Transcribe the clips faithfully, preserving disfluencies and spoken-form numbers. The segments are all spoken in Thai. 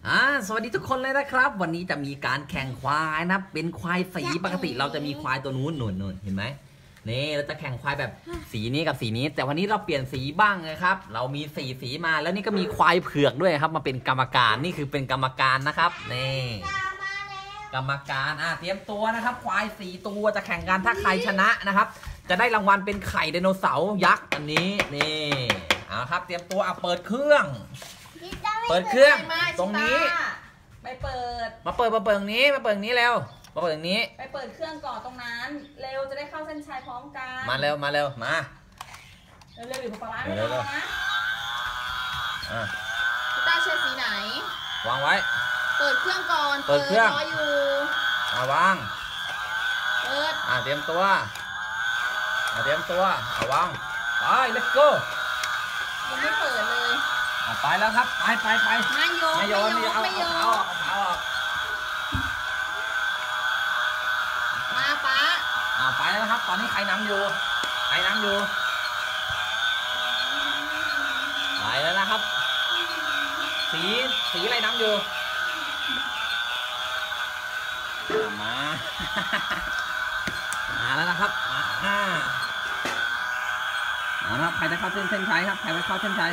อ่าสวัสดีทุกคนเลยนะครับวันนี้จะมีการแข่งควายนะเป็นควายสีปกติเราจะมีควายตัวนู้นหนุนหนุนเห็นไหมนี่เราจะแข่งควายแบบสีนี้กับสีนี้แต่วันนี้เราเปลี่ยนสีบ้างนะครับเรามีสีสีมาแล้วนี่ก็มีควายเผือกด้วยครับมาเป็นกรรมการนี่คือเป็นกรรมการนะครับนี่กรรมการอ่ะเตรียมตัวนะครับควายสีตัวจะแข่งกันถ้าใครชนะนะครับจะได้รางวัลเป็นไข่ไดโนเสาร์ยักษ์อันนี้นี่เอาครับเตรียมตัวอ่ะเปิดเครื่องเปิดเครื่องตรงนี้ไปเปิดมาเปิดมาเปิดตรงนี้มาเปิดตรงนี้เร็วมาเปิดตรงนี้ไปเปิดเครื่องก่อนตรงนั้นเร็วจะได้เข้าเส้นชัยพร้อมกันมาเร็วมาเร็วมาเร็วเร็วอยู่ปลาร้าไม่รอนะอ่ะพี่ต้าเชื่อสีไหนวางไว้เปิดเครื่องก่อนเปิดเครื่องรออยู่อ่ะวางเปิดอ่ะเตรียมตัวอ่ะเตรียมตัวอ่ะวางไป let's go ยังไม่เปิดเลยไปแล้วครับไปไปไปไม่โยนไม่โยนไม่โยนไม่โยนเอาเอามาป้าอ่าไปแล้วครับตอนนี้ใครนำอยู่ใครนำอยู่ไปแล้วนะครับสีสีอะไรนำอยู่มามาแล้วนะครับมาเอาละใครจะเข้าเส้นเส้นชัยครับใครจะเข้าเส้นชัย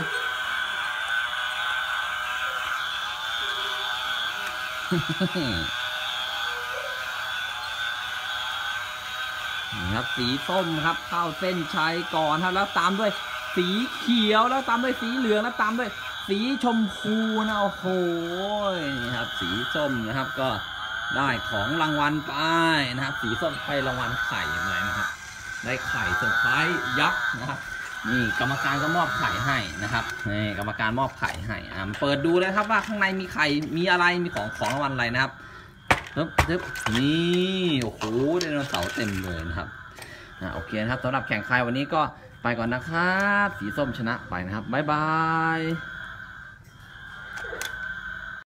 นี่ครับสีส้มครับเข้าเส้นชัยก่อนครับแล้วตามด้วยสีเขียวแล้วตามด้วยสีเหลืองแล้วตามด้วยสีชมพูนะโอ้โหนี่ครับสีส้มนะครับก็ได้ของรางวัลไปนะครับสีส้มไปรางวัลไข่มานะครับได้ไข่เซอร์ไพรส์ยักษ์นะครับนี่กรรมการก็มอบไข่ให้นะครับนี่กรรมการมอบไข่ให้อ่าเปิดดูเลยครับว่าข้างในมีไข่มีอะไรมีของของรางวัลอะไรนะครับปึ๊บปึ๊บนี่โอ้โหไดโนเสาร์เต็มเลยนะครับอ่าโอเคนะครับสำหรับแข่งขันวันนี้ก็ไปก่อนนะครับสีส้มชนะไปนะครับบ๊ายบาย